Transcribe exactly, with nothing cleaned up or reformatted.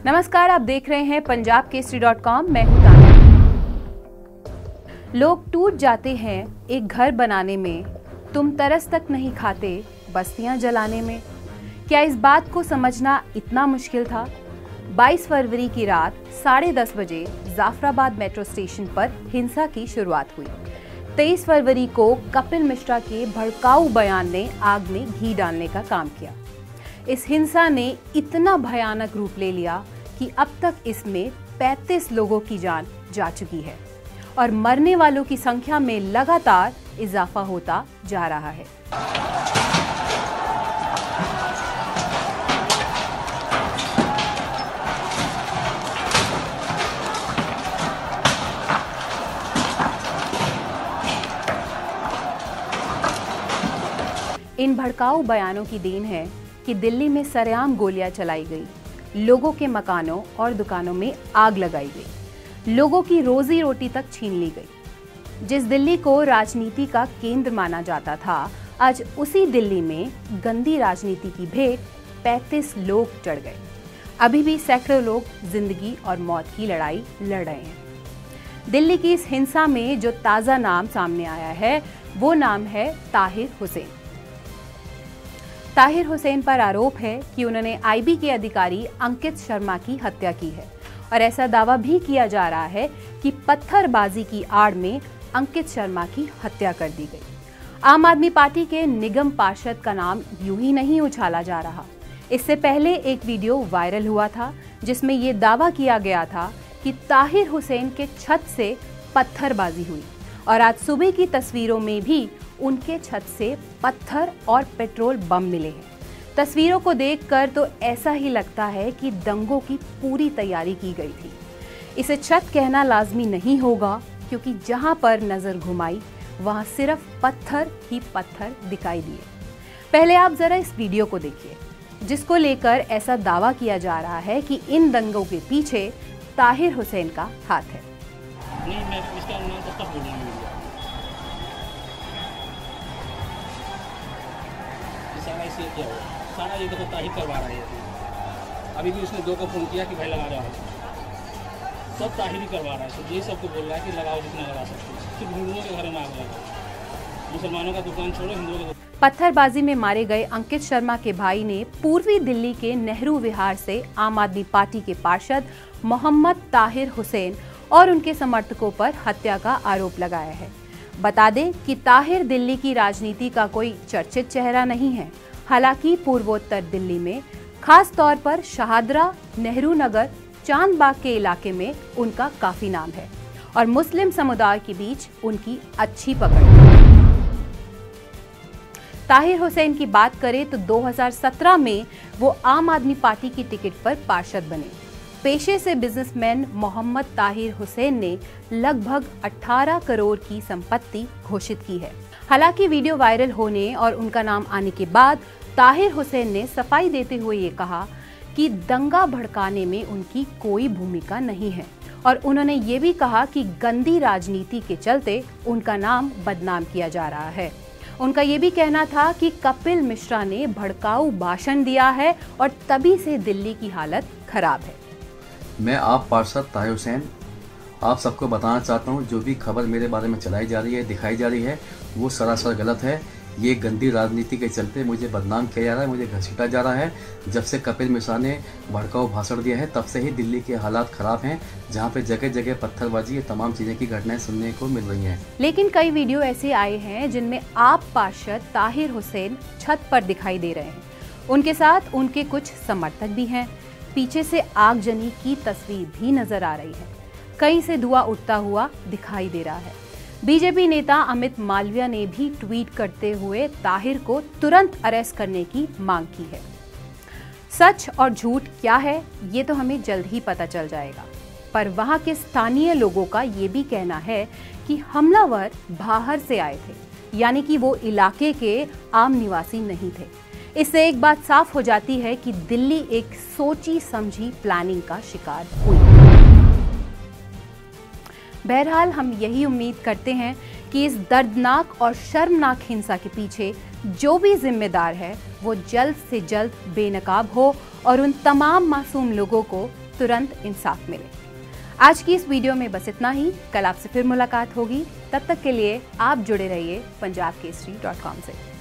नमस्कार, आप देख रहे हैं पंजाब केसरी डॉट कॉम। मैं हूं ताना। लोग टूट जाते हैं एक घर बनाने में, तुम तरस तक नहीं खाते बस्तियां जलाने में। क्या इस बात को समझना इतना मुश्किल था? बाईस फरवरी की रात साढ़े दस बजे जाफराबाद मेट्रो स्टेशन पर हिंसा की शुरुआत हुई। तेईस फरवरी को कपिल मिश्रा के भड़काऊ बयान ने आग में घी डालने का काम किया। इस हिंसा ने इतना भयानक रूप ले लिया कि अब तक इसमें पैंतीस लोगों की जान जा चुकी है और मरने वालों की संख्या में लगातार इजाफा होता जा रहा है। इन भड़काऊ बयानों की देन है कि दिल्ली में सरेआम गोलियां चलाई गई, लोगों के मकानों और दुकानों में आग लगाई गई, लोगों की रोजी रोटी तक छीन ली गई। जिस दिल्ली को राजनीति का केंद्र माना जाता था, आज उसी दिल्ली में गंदी राजनीति की भेंट पैंतीस लोग चढ़ गए। अभी भी सैकड़ों लोग जिंदगी और मौत की लड़ाई लड़ रहे हैं। दिल्ली की इस हिंसा में जो ताजा नाम सामने आया है, वो नाम है ताहिर हुसैन। ताहिर हुसैन पर आरोप है कि उन्होंने आईबी के अधिकारी अंकित शर्मा की हत्या की है और ऐसा दावा भी किया जा रहा है कि पत्थरबाजी की आड़ में अंकित शर्मा की हत्या कर दी गई। आम आदमी पार्टी के निगम पार्षद का नाम यूं ही नहीं उछाला जा रहा। इससे पहले एक वीडियो वायरल हुआ था जिसमें ये दावा किया गया था कि ताहिर हुसैन के छत से पत्थरबाजी हुई और आज सुबह की तस्वीरों में भी उनके छत से पत्थर और पेट्रोल बम मिले हैं। तस्वीरों को देखकर तो ऐसा ही लगता है कि दंगों की पूरी तैयारी की गई थी। इसे छत कहना लाजमी नहीं होगा क्योंकि जहां पर नजर घुमाई वहां सिर्फ पत्थर ही पत्थर दिखाई दिए। पहले आप जरा इस वीडियो को देखिए, जिसको लेकर ऐसा दावा किया जा रहा है कि इन दंगों के पीछे ताहिर हुसैन का हाथ है। नहीं, मैं इसका नाम तो तब बोलूंगा। सारा इसलिए क्या हो, सारा ये देखो ताहिर करवा रहा है। अभी भी उसने दो को फोन किया कि भाई लगा जाओ, सब ताहिर ही करवा रहा है। तो ये सबको बोल रहा है कि लगाओ जितना लगा सकते हो, सिर्फ हिंदुओं के घर में आग लगाओ, मुसलमानों का दुकान छोड़ो, हिंदुओं के। पत्थरबाजी में मारे गए अंकित शर्मा के भाई ने पूर्वी दिल्ली के नेहरू विहार से आम आदमी पार्टी के पार्षद मोहम्मद ताहिर हुसैन और उनके समर्थकों पर हत्या का आरोप लगाया है। बता दें कि ताहिर दिल्ली की राजनीति का कोई चर्चित चेहरा नहीं है। हालांकि पूर्वोत्तर दिल्ली में खास तौर पर शाहदरा, नेहरू नगर, चांदबाग के इलाके में उनका काफी नाम है और मुस्लिम समुदाय के बीच उनकी अच्छी पकड़ है। ताहिर हुसैन की बात करें तो दो हज़ार सत्रह में वो आम आदमी पार्टी की टिकट पर पार्षद बने। पेशे से बिजनेसमैन मोहम्मद ताहिर हुसैन ने लगभग अठारह करोड़ की संपत्ति घोषित की है। हालांकि वीडियो वायरल होने और उनका नाम आने के बाद ताहिर हुसैन ने सफाई देते हुए ये कहा कि दंगा भड़काने में उनकी कोई भूमिका नहीं है और उन्होंने ये भी कहा कि गंदी राजनीति के चलते उनका नाम बदनाम किया जा रहा है। उनका ये भी कहना था कि कपिल मिश्रा ने भड़काऊ भाषण दिया है और तभी से दिल्ली की हालत खराब है। मैं आप पार्षद ताहिर हुसैन आप सबको बताना चाहता हूं, जो भी खबर मेरे बारे में चलाई जा रही है, दिखाई जा रही है, वो सरासर गलत है। ये गंदी राजनीति के चलते मुझे बदनाम किया जा रहा है, मुझे घसीटा जा रहा है। जब से कपिल मिश्रा ने भड़काऊ भाषण दिया है, तब से ही दिल्ली के हालात खराब हैं, जहां पे जगह जगह पत्थरबाजी, ये तमाम चीज़ें की घटनाएं सुनने को मिल रही हैं। लेकिन कई वीडियो ऐसे आए हैं जिनमें आप पार्षद ताहिर हुसैन छत पर दिखाई दे रहे हैं। उनके साथ उनके कुछ समर्थक भी हैं। पीछे से आगजनी की तस्वीर भी नजर आ रही है। कहीं से धुआं उठता हुआ दिखाई दे रहा है। बीजेपी नेता अमित मालविया ने भी ट्वीट करते हुए ताहिर को तुरंत अरेस्ट करने की मांग की है। सच और झूठ क्या है, ये तो हमें जल्द ही पता चल जाएगा। पर वहां के स्थानीय लोगों का ये भी कहना है कि हमलावर बाहर से आए थे, यानी कि वो इलाके के आम निवासी नहीं थे। इससे एक बात साफ हो जाती है कि दिल्ली एक सोची समझी प्लानिंग का शिकार हुई। बहरहाल हम यही उम्मीद करते हैं कि इस दर्दनाक और शर्मनाक हिंसा के पीछे जो भी जिम्मेदार है वो जल्द से जल्द बेनकाब हो और उन तमाम मासूम लोगों को तुरंत इंसाफ मिले। आज की इस वीडियो में बस इतना ही। कल आपसे फिर मुलाकात होगी। तब तक के लिए आप जुड़े रहिए पंजाब केसरी डॉट कॉम से।